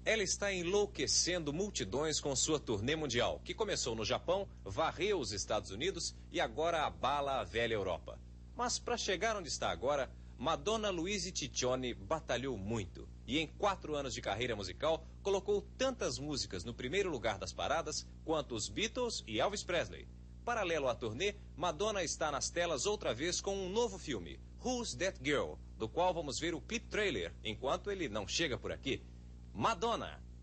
Ela está enlouquecendo multidões com sua turnê mundial, que começou no Japão, varreu os Estados Unidos e agora abala a velha Europa. Mas para chegar onde está agora, Madonna Luisa Ciccione batalhou muito. E em 4 anos de carreira musical, colocou tantas músicas no primeiro lugar das paradas quanto os Beatles e Elvis Presley. Paralelo à turnê, Madonna está nas telas outra vez com um novo filme, Who's That Girl?, do qual vamos ver o clip trailer, enquanto ele não chega por aqui. Madonna!